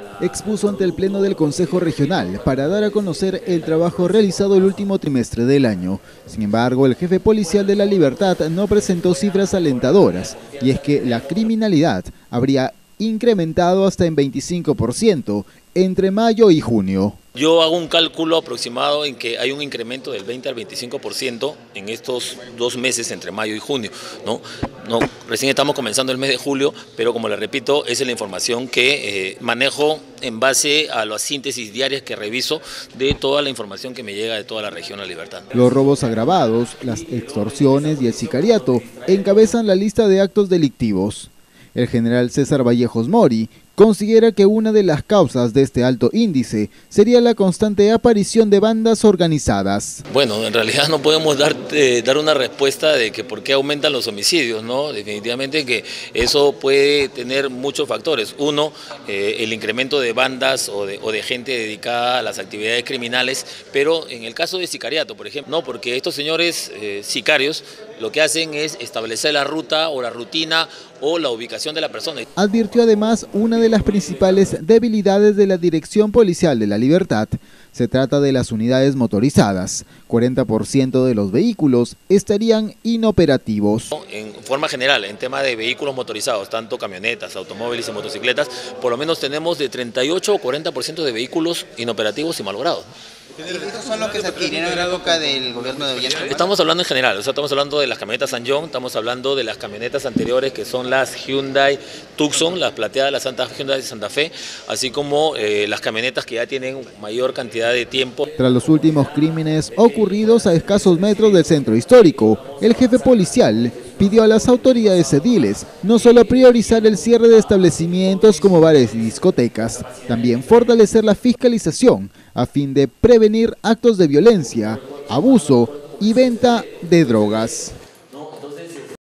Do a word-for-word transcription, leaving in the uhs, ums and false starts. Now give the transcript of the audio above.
expuso ante el Pleno del Consejo Regional para dar a conocer el trabajo realizado el último trimestre del año. Sin embargo, el jefe policial de La Libertad no presentó cifras alentadoras, y es que la criminalidad habría incrementado hasta en veinticinco por ciento entre mayo y junio. Yo hago un cálculo aproximado en que hay un incremento del veinte al veinticinco por ciento en estos dos meses entre mayo y junio, ¿no? No, recién estamos comenzando el mes de julio, pero como les repito, esa es la información que eh, manejo en base a las síntesis diarias que reviso de toda la información que me llega de toda la región La Libertad. Los robos agravados, las extorsiones y el sicariato encabezan la lista de actos delictivos. El general César Vallejos Mori considera que una de las causas de este alto índice sería la constante aparición de bandas organizadas. Bueno, en realidad no podemos dar, eh, dar una respuesta de que por qué aumentan los homicidios, ¿no? Definitivamente que eso puede tener muchos factores. Uno, eh, el incremento de bandas o de, o de gente dedicada a las actividades criminales, pero en el caso de sicariato, por ejemplo, no, porque estos señores eh, sicarios lo que hacen es establecer la ruta o la rutina o la ubicación de la persona. Advirtió además una de las principales debilidades de la Dirección Policial de La Libertad. Se trata de las unidades motorizadas. cuarenta por ciento de los vehículos estarían inoperativos. En forma general, en tema de vehículos motorizados, tanto camionetas, automóviles y motocicletas, por lo menos tenemos de treinta y ocho o cuarenta por ciento de vehículos inoperativos y malogrados. ¿Estos son los que se adquirieron en la época del gobierno de Ollanta? Estamos hablando en general, o sea, estamos hablando de las camionetas San John, estamos hablando de las camionetas anteriores que son las Hyundai Tucson, las plateadas, las Santa Hyundai de Santa Fe, así como eh, las camionetas que ya tienen mayor cantidad de tiempo. Tras los últimos crímenes ocurridos a escasos metros del centro histórico, el jefe policial pidió a las autoridades ediles no solo priorizar el cierre de establecimientos como bares y discotecas, también fortalecer la fiscalización a fin de prevenir actos de violencia, abuso y venta de drogas.